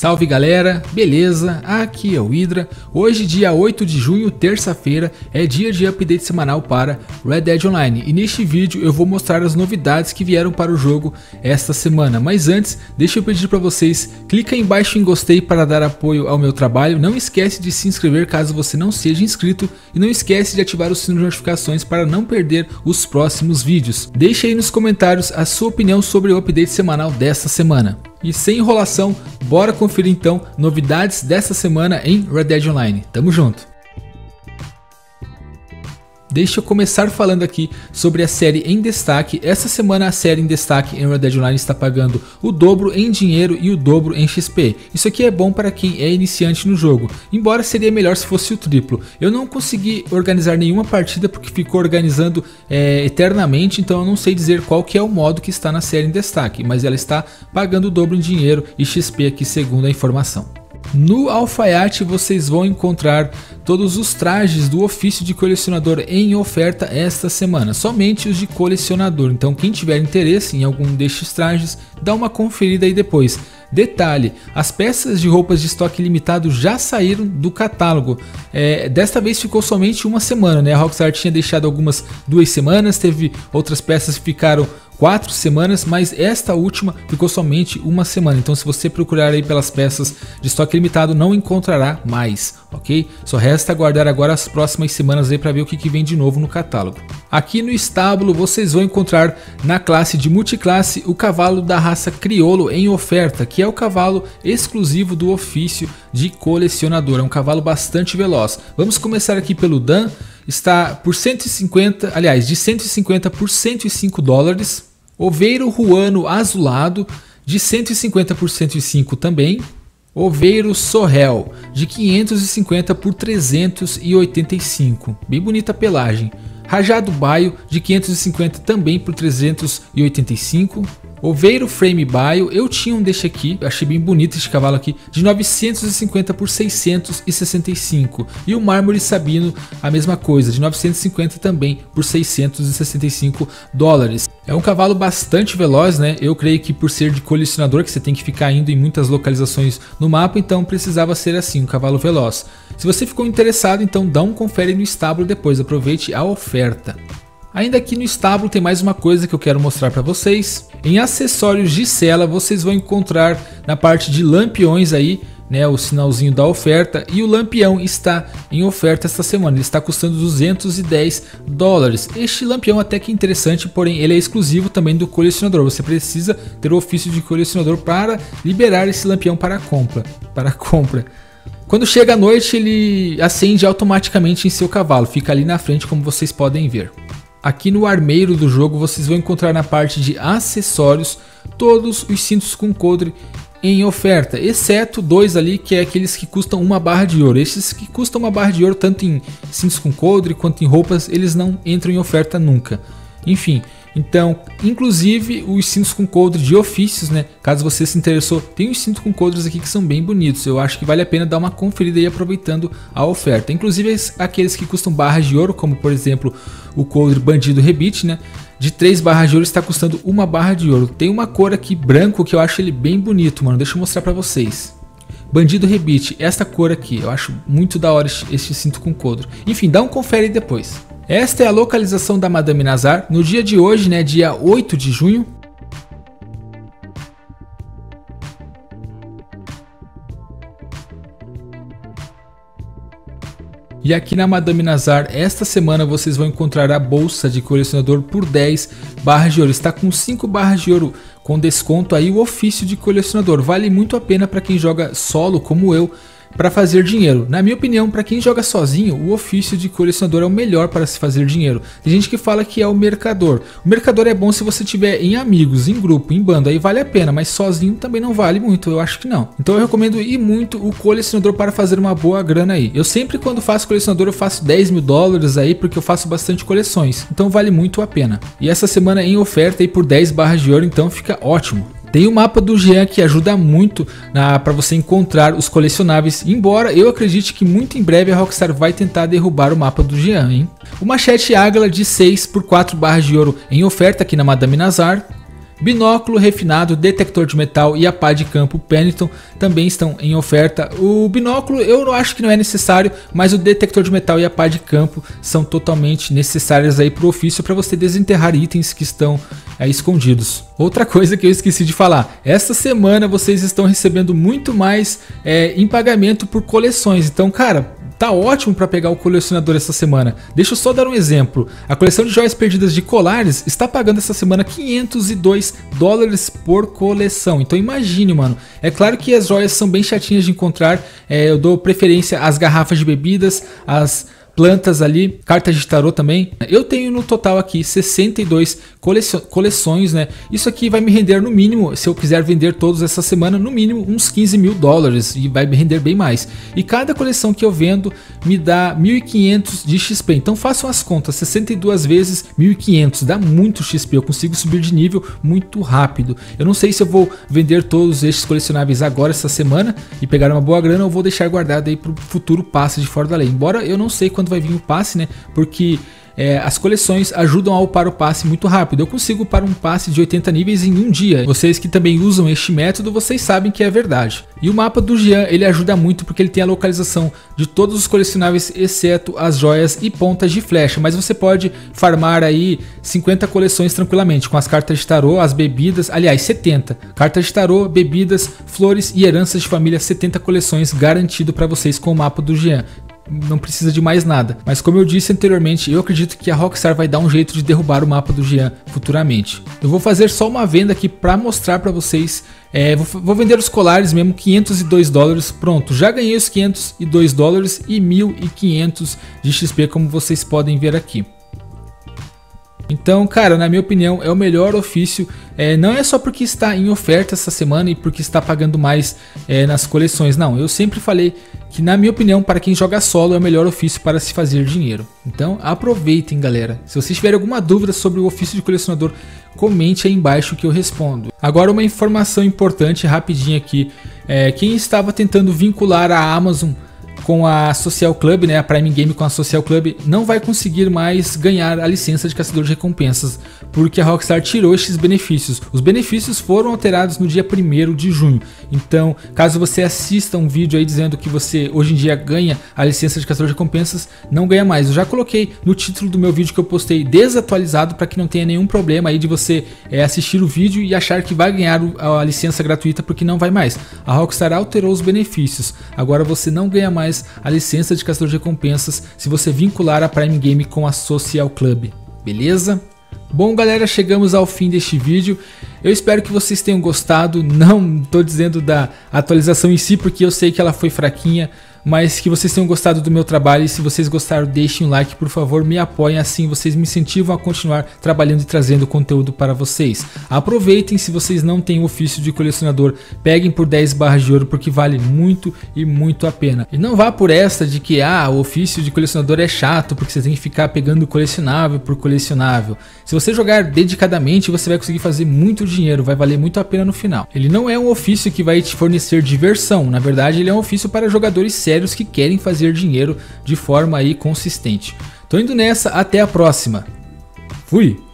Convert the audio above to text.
Salve galera, beleza? Aqui é o Hydra. Hoje, dia 8 de junho, terça-feira, é dia de update semanal para Red Dead Online. E neste vídeo eu vou mostrar as novidades que vieram para o jogo esta semana. Mas antes, deixa eu pedir para vocês, clica aí embaixo em gostei para dar apoio ao meu trabalho. Não esquece de se inscrever caso você não seja inscrito. E não esquece de ativar o sino de notificações para não perder os próximos vídeos. Deixa aí nos comentários a sua opinião sobre o update semanal desta semana. E sem enrolação, bora conferir então novidades dessa semana em Red Dead Online. Tamo junto! Deixa eu começar falando aqui sobre a série em destaque. Essa semana a série em destaque em Red Dead Online está pagando o dobro em dinheiro e o dobro em XP. Isso aqui é bom para quem é iniciante no jogo, embora seria melhor se fosse o triplo. Eu não consegui organizar nenhuma partida porque ficou organizando eternamente, então eu não sei dizer qual que é o modo que está na série em destaque, mas ela está pagando o dobro em dinheiro e XP aqui segundo a informação. No alfaiate vocês vão encontrar todos os trajes do ofício de colecionador em oferta esta semana, somente os de colecionador. Então quem tiver interesse em algum destes trajes, dá uma conferida aí depois. Detalhe, as peças de roupas de estoque limitado já saíram do catálogo. Desta vez ficou somente uma semana, né? A Rockstar tinha deixado algumas 2 semanas, teve outras peças que ficaram 4 semanas, mas esta última ficou somente uma semana. Então se você procurar aí pelas peças de estoque limitado, não encontrará mais, ok? Só resta aguardar agora as próximas semanas aí para ver o que vem de novo no catálogo. Aqui no estábulo vocês vão encontrar na classe de multiclasse o cavalo da raça crioulo em oferta, que é o cavalo exclusivo do ofício de colecionador. É um cavalo bastante veloz. Vamos começar aqui pelo Dan. Está por 150, aliás, de 150 por 105 dólares. Oveiro ruano azulado de 150 por 105 também. Oveiro sorrel de 550 por 385. Bem bonita a pelagem. Rajado baio de 550 também por 385. Oveiro frame baio, eu tinha um deste aqui, achei bem bonito este cavalo aqui, de 950 por 665. E o mármore sabino, a mesma coisa, de 950 também por 665 dólares. É um cavalo bastante veloz, né? Eu creio que por ser de colecionador, que você tem que ficar indo em muitas localizações no mapa, então precisava ser assim, um cavalo veloz. Se você ficou interessado, então dá um confere no estábulo depois, aproveite a oferta. Ainda aqui no estábulo tem mais uma coisa que eu quero mostrar para vocês. Em acessórios de cela vocês vão encontrar na parte de lampiões aí, né, o sinalzinho da oferta, e o lampião está em oferta esta semana. Ele está custando 210 dólares. Este lampião até que é interessante, porém ele é exclusivo também do colecionador. Você precisa ter o ofício de colecionador para liberar esse lampião para compra. Quando chega a noite ele acende automaticamente em seu cavalo, fica ali na frente como vocês podem ver. Aqui no armeiro do jogo vocês vão encontrar na parte de acessórios todos os cintos com coldre em oferta, exceto 2 ali que é aqueles que custam 1 barra de ouro. Esses que custam 1 barra de ouro tanto em cintos com coldre quanto em roupas, eles não entram em oferta nunca. Enfim, então, inclusive os cintos com coldre de ofícios, né? Caso você se interessou, tem uns cintos com coldres aqui que são bem bonitos. Eu acho que vale a pena dar uma conferida aí aproveitando a oferta. Inclusive aqueles que custam barras de ouro, como por exemplo o coldre bandido rebite, né? De 3 barras de ouro está custando 1 barra de ouro. Tem uma cor aqui branco que eu acho ele bem bonito, mano. Deixa eu mostrar pra vocês. Bandido rebite, esta cor aqui, eu acho muito da hora este cinto com coldre. Enfim, dá um confere aí depois. Esta é a localização da Madame Nazar no dia de hoje, né, dia 8 de junho. E aqui na Madame Nazar, esta semana vocês vão encontrar a bolsa de colecionador por 10 barras de ouro. Está com 5 barras de ouro com desconto aí o ofício de colecionador. Vale muito a pena para quem joga solo como eu, para fazer dinheiro. Na minha opinião, para quem joga sozinho, o ofício de colecionador é o melhor para se fazer dinheiro. Tem gente que fala que é o mercador. O mercador é bom se você tiver em amigos, em grupo, em bando, aí vale a pena, mas sozinho também não vale muito, eu acho que não. Então eu recomendo ir muito o colecionador para fazer uma boa grana aí. Eu sempre quando faço colecionador eu faço 10 mil dólares aí, porque eu faço bastante coleções, então vale muito a pena. E essa semana em oferta aí por 10 barras de ouro, então fica ótimo. Tem o mapa do Jean que ajuda muito para você encontrar os colecionáveis, embora eu acredite que muito em breve a Rockstar vai tentar derrubar o mapa do Jean, hein? O machete águila de 6 por 4 barras de ouro em oferta aqui na Madame Nazar. Binóculo refinado, detector de metal e a pá de campo Pennington também estão em oferta. O binóculo eu acho que não é necessário, mas o detector de metal e a pá de campo são totalmente necessárias aí para o ofício, para você desenterrar itens que estão escondidos. Outra coisa que eu esqueci de falar, esta semana vocês estão recebendo muito mais em pagamento por coleções, então cara, tá ótimo para pegar o colecionador essa semana. Deixa eu só dar um exemplo. A coleção de joias perdidas de colares está pagando essa semana $502 por coleção. Então imagine, mano. É claro que as joias são bem chatinhas de encontrar. Eu dou preferência às garrafas de bebidas, às plantas ali, cartas de tarô também. Eu tenho no total aqui 62 coleções, né? Isso aqui vai me render no mínimo, se eu quiser vender todos essa semana, no mínimo uns $15 mil e vai me render bem mais. E cada coleção que eu vendo me dá 1.500 de XP. Então façam as contas, 62 vezes 1.500 dá muito XP. Eu consigo subir de nível muito rápido. Eu não sei se eu vou vender todos estes colecionáveis agora essa semana e pegar uma boa grana, ou vou deixar guardado aí para o futuro passe de Fora da Lei. Embora eu não sei quando vai vir o passe, né? Porque as coleções ajudam a upar o passe muito rápido. Eu consigo upar um passe de 80 níveis em um dia. Vocês que também usam este método, vocês sabem que é verdade. E o mapa do Jean, ele ajuda muito porque ele tem a localização de todos os colecionáveis, exceto as joias e pontas de flecha. Mas você pode farmar aí 50 coleções tranquilamente, com as cartas de tarô, as bebidas, aliás 70. Cartas de tarô, bebidas, flores e heranças de família, 70 coleções garantido para vocês com o mapa do Jean. Não precisa de mais nada, mas como eu disse anteriormente, eu acredito que a Rockstar vai dar um jeito de derrubar o mapa do Jean futuramente. Eu vou fazer só uma venda aqui para mostrar para vocês. Vou vender os colares mesmo, $502, pronto, já ganhei os $502 e 1.500 de XP, como vocês podem ver aqui. Então, cara, na minha opinião, é o melhor ofício. Não é só porque está em oferta essa semana e porque está pagando mais nas coleções. Não, eu sempre falei que, na minha opinião, para quem joga solo é o melhor ofício para se fazer dinheiro. Então, aproveitem, galera. Se vocês tiverem alguma dúvida sobre o ofício de colecionador, comente aí embaixo que eu respondo. Agora, uma informação importante, rapidinho aqui. Quem estava tentando vincular a Amazon com a Social Club, né, a Prime Game com a Social Club, não vai conseguir mais ganhar a licença de caçador de recompensas, porque a Rockstar tirou estes benefícios. Os benefícios foram alterados no dia 1º de junho. Então, caso você assista um vídeo aí dizendo que você hoje em dia ganha a licença de caçador de recompensas, não ganha mais. Eu já coloquei no título do meu vídeo que eu postei desatualizado, para que não tenha nenhum problema aí de você assistir o vídeo e achar que vai ganhar a licença gratuita, porque não vai mais. A Rockstar alterou os benefícios. Agora você não ganha mais a licença de caçador de recompensas se você vincular a Prime Game com a Social Club, beleza? Bom, galera, chegamos ao fim deste vídeo. Eu espero que vocês tenham gostado. Não estou dizendo da atualização em si, porque eu sei que ela foi fraquinha, mas que vocês tenham gostado do meu trabalho. E se vocês gostaram, deixem um like, por favor, me apoiem, assim vocês me incentivam a continuar trabalhando e trazendo conteúdo para vocês. Aproveitem, se vocês não têm o ofício de colecionador, peguem por 10 barras de ouro, porque vale muito e muito a pena. E não vá por esta de que o ofício de colecionador é chato, porque você tem que ficar pegando colecionável por colecionável. Se você jogar dedicadamente, você vai conseguir fazer muito dinheiro, vai valer muito a pena no final. Ele não é um ofício que vai te fornecer diversão, na verdade ele é um ofício para jogadores sérios que querem fazer dinheiro de forma aí consistente. Tô indo nessa, até a próxima. Fui!